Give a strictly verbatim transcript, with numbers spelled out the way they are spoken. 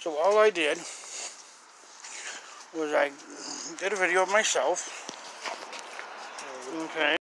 So all I did was I did a video of myself. Okay.